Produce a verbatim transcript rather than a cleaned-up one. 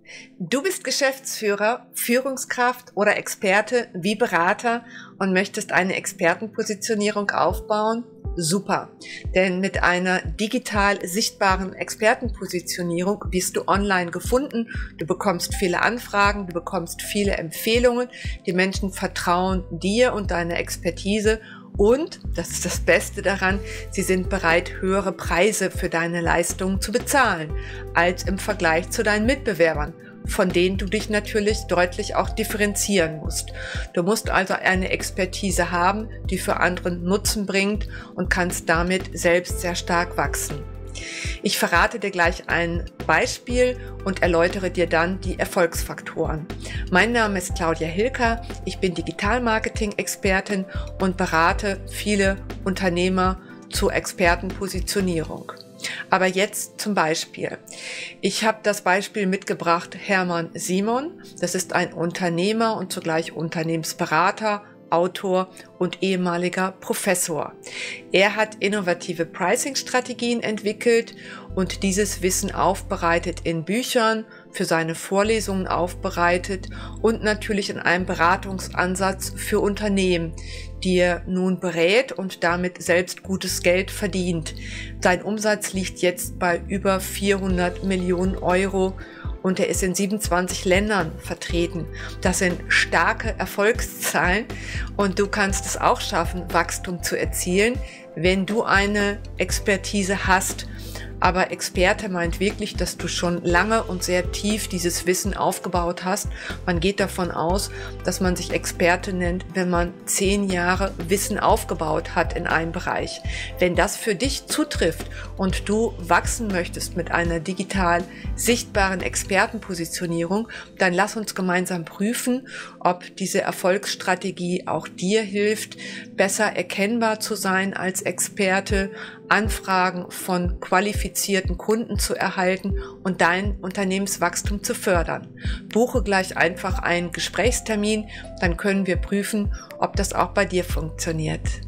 Du bist Geschäftsführer, Führungskraft oder Experte wie Berater und möchtest eine Expertenpositionierung aufbauen? Super, denn mit einer digital sichtbaren Expertenpositionierung wirst du online gefunden, du bekommst viele Anfragen, du bekommst viele Empfehlungen, die Menschen vertrauen dir und deiner Expertise. Und, das ist das Beste daran, sie sind bereit, höhere Preise für deine Leistungen zu bezahlen, als im Vergleich zu deinen Mitbewerbern, von denen du dich natürlich deutlich auch differenzieren musst. Du musst also eine Expertise haben, die für anderen Nutzen bringt und kannst damit selbst sehr stark wachsen. Ich verrate dir gleich ein Beispiel und erläutere dir dann die Erfolgsfaktoren. Mein Name ist Claudia Hilker, ich bin Digital-Marketing-Expertin und berate viele Unternehmer zur Expertenpositionierung. Aber jetzt zum Beispiel. Ich habe das Beispiel mitgebracht, Hermann Simon. Das ist ein Unternehmer und zugleich Unternehmensberater, Autor und ehemaliger Professor. Er hat innovative Pricing-Strategien entwickelt und dieses Wissen aufbereitet in Büchern, für seine Vorlesungen aufbereitet und natürlich in einem Beratungsansatz für Unternehmen, die er nun berät und damit selbst gutes Geld verdient. Sein Umsatz liegt jetzt bei über vierhundert Millionen Euro. Und er ist in siebenundzwanzig Ländern vertreten. Das sind starke Erfolgszahlen und du kannst es auch schaffen, Wachstum zu erzielen, wenn du eine Expertise hast. Aber Experte meint wirklich, dass du schon lange und sehr tief dieses Wissen aufgebaut hast. Man geht davon aus, dass man sich Experte nennt, wenn man zehn Jahre Wissen aufgebaut hat in einem Bereich. Wenn das für dich zutrifft und du wachsen möchtest mit einer digital sichtbaren Expertenpositionierung, dann lass uns gemeinsam prüfen, ob diese Erfolgsstrategie auch dir hilft, besser erkennbar zu sein als Experte, Anfragen von qualifizierten Kunden zu erhalten und dein Unternehmenswachstum zu fördern. Buche gleich einfach einen Gesprächstermin, dann können wir prüfen, ob das auch bei dir funktioniert.